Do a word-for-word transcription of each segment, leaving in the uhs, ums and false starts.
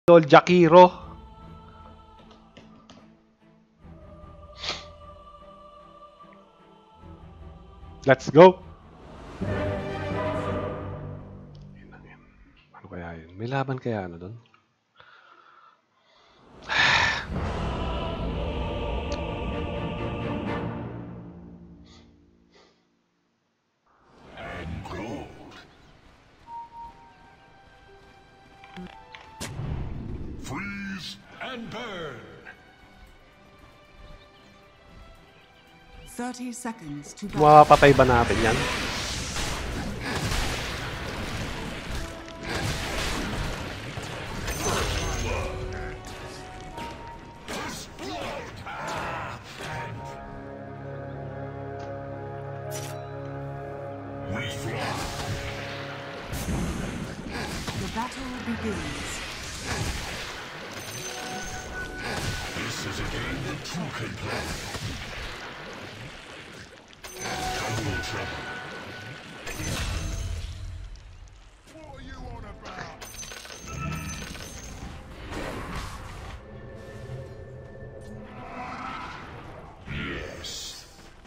Idol Jakiro. Let's go! Ano kaya yun? May laban kaya ano doon? And gold. Freeze and burn. thirty seconds to go. Mapapatay ba natin yan? We fly. The battle begins. This is a game that two can play. Double trouble. What are you on about? Yes.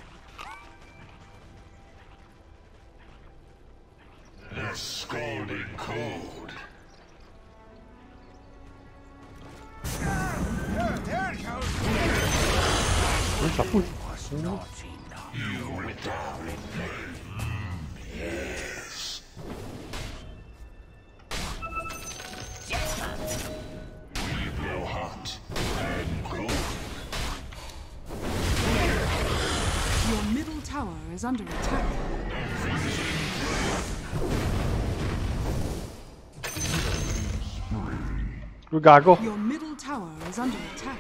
The scalding cold. Uy, sapul. You went down in pain. Yes. We blow hot and cold. Your middle tower is under attack. Uy, gago. Your middle tower is under attack.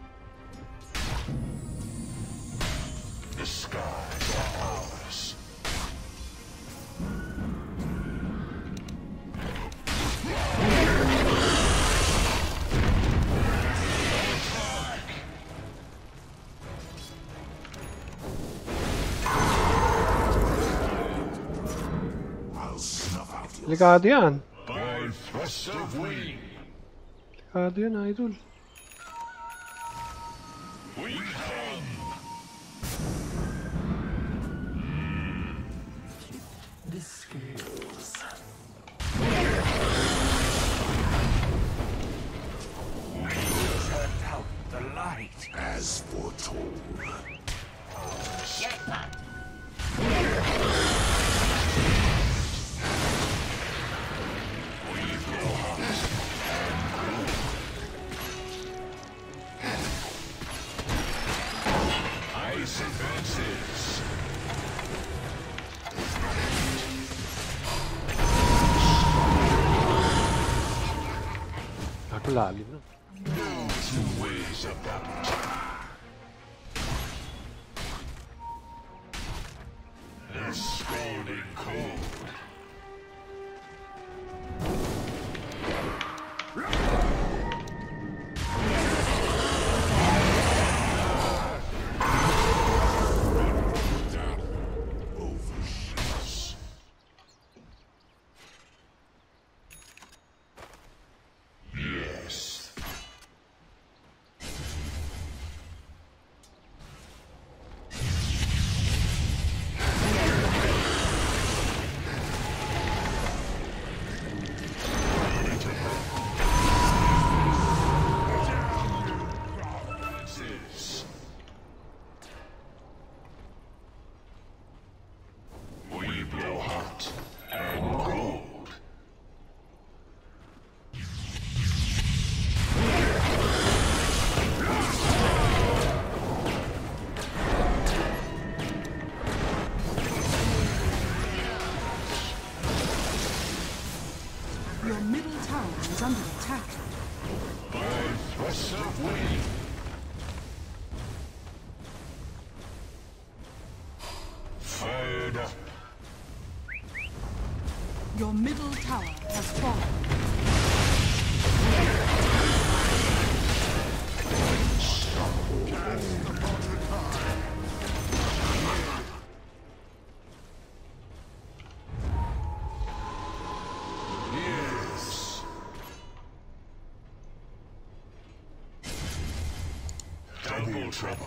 The skies are ours. I'll snuff out your Delikado yan. by thrust of wing. Delikado yan, idol. We come. The scales. We turned out the light as foretold. We blow hot and cold. Ice advances. Gago, lalim na. No two ways about it. The scalding cold. Overshots. Yes. Francis. We blow hot and cold. Your middle tower is under attack. By thrust of wing. Fired up. Your middle tower has fallen. Yes. Double trouble.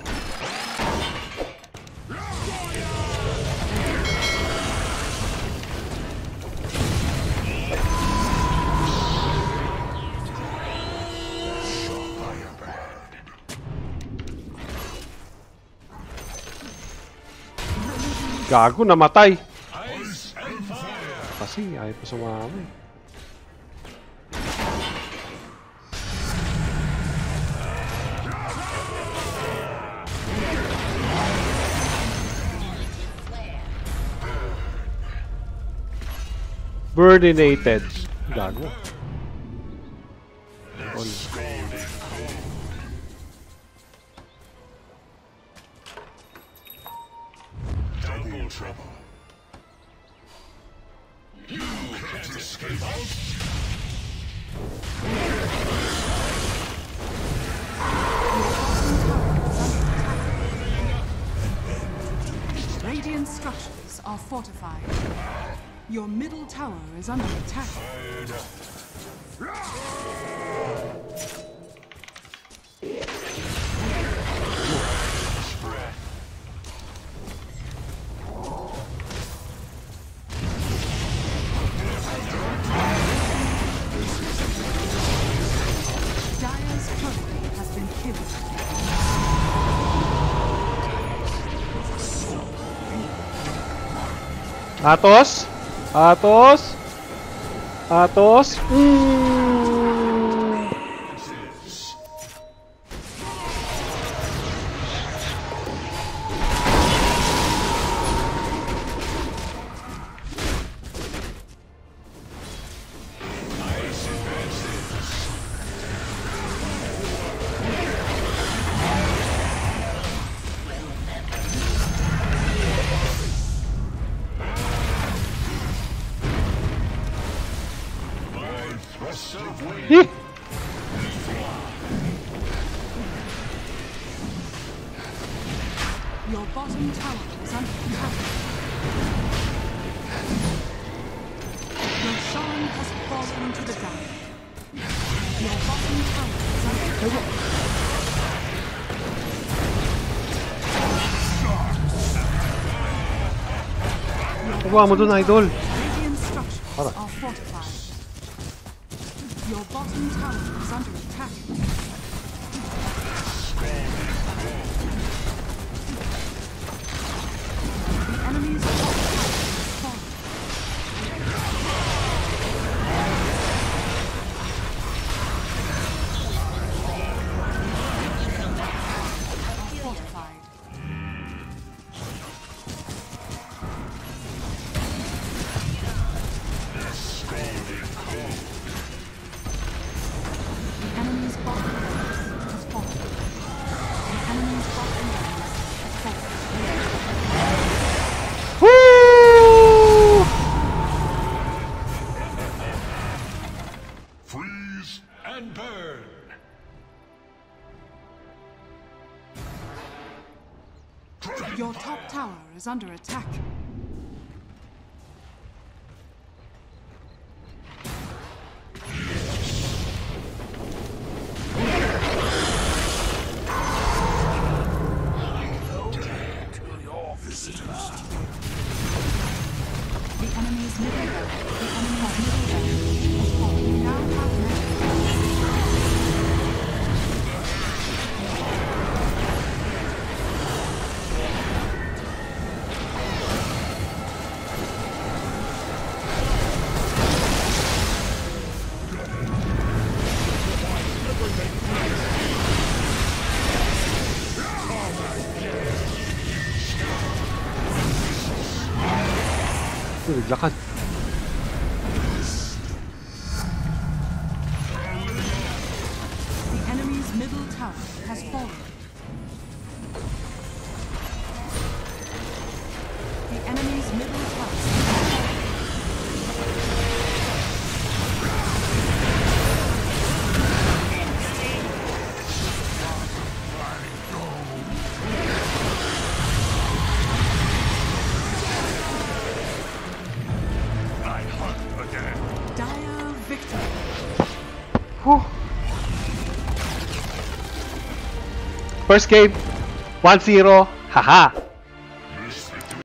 Gago, namatay! Ice and fire. Kasi ayaw pa sumama eh. Burninated. Gago. On. Double trouble. You can't escape. Radiant structures are fortified. Your middle tower is under attack. Dire's turret has been killed. Atos! Atos! Atos! Mm. Hih! Your bottom tower is under attack. Your Shan has fallen to the ground. Your bottom tower is under attack. Kuha mo dun, idol! Radiant structures Para. are fortified. Your bottom tower is under attack. The enemy's top tower is fallen. Are fortified. The enemy's bottom barracks has fallen. The enemy's bottom barracks has fallen. Woo! Freeze and burn. Your top tower is under attack. The enemy's middle barracks, the enemy's middle barracks has fallen. You now have men. Uy, naglakad. The enemy's middle tower has fallen. The enemy's middle tower has fallen. I hunt again. Dire victory. Whew. First game, one zero. Haha.